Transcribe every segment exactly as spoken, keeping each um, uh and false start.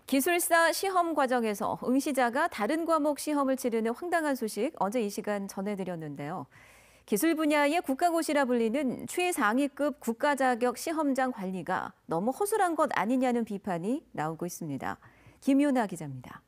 기술사 시험 과정에서 응시자가 다른 과목 시험을 치르는 황당한 소식 어제 이 시간 전해드렸는데요. 기술 분야의 국가고시라 불리는 최상위급 국가자격 시험장 관리가 너무 허술한 것 아니냐는 비판이 나오고 있습니다. 김윤아 기자입니다.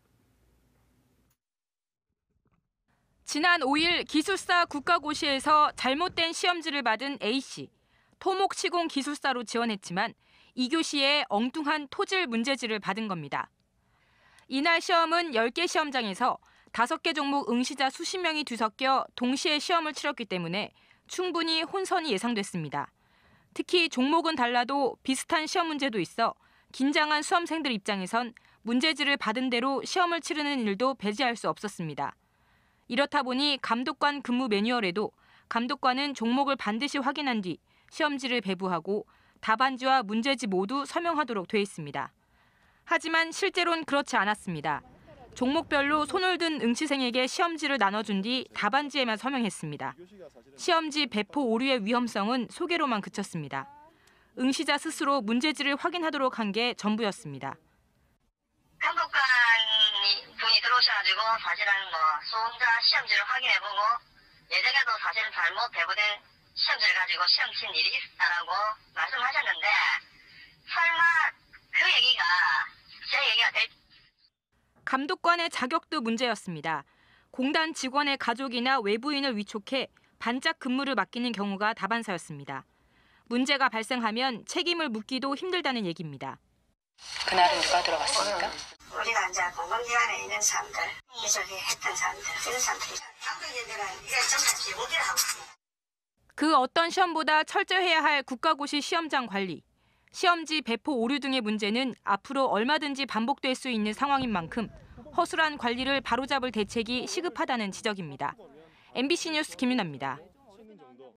지난 오 일 기술사 국가고시에서 잘못된 시험지를 받은 A씨. 토목시공 기술사로 지원했지만 이 교시에 엉뚱한 토질 문제지를 받은 겁니다. 이날 시험은 열 개 시험장에서 다섯 개 종목 응시자 수십 명이 뒤섞여 동시에 시험을 치렀기 때문에 충분히 혼선이 예상됐습니다. 특히 종목은 달라도 비슷한 시험 문제도 있어 긴장한 수험생들 입장에선 문제지를 받은 대로 시험을 치르는 일도 배제할 수 없었습니다. 이렇다 보니 감독관 근무 매뉴얼에도 감독관은 종목을 반드시 확인한 뒤 시험지를 배부하고 답안지와 문제지 모두 서명하도록 돼 있습니다. 하지만 실제로는 그렇지 않았습니다. 종목별로 손을 든 응시생에게 시험지를 나눠준 뒤 답안지에만 서명했습니다. 시험지 배포 오류의 위험성은 소개로만 그쳤습니다. 응시자 스스로 문제지를 확인하도록 한 게 전부였습니다. 감독관 분이 들어오셔가지고 사실은 뭐 수험자 시험지를 확인해보고 예전에도 사실은 잘못 배부된 시험지를 가지고 시험 친 일이 있었다라고 말씀하셨는데 설마 그 얘기가 제 얘기가 될... 감독관의 자격도 문제였습니다. 공단 직원의 가족이나 외부인을 위촉해 반짝 근무를 맡기는 경우가 다반사였습니다. 문제가 발생하면 책임을 묻기도 힘들다는 얘기입니다. 그날은 누가 들어갔습니까? 우리가 이제 공공기관에 있는 사람들, 기술이 했던 사람들, 이런 사람들이 감독님들은 이게 정말 기본기를 하고 있습니다. 그 어떤 시험보다 철저해야 할 국가고시 시험장 관리. 시험지 배포 오류 등의 문제는 앞으로 얼마든지 반복될 수 있는 상황인 만큼 허술한 관리를 바로잡을 대책이 시급하다는 지적입니다. 엠비씨 뉴스 김윤아입니다.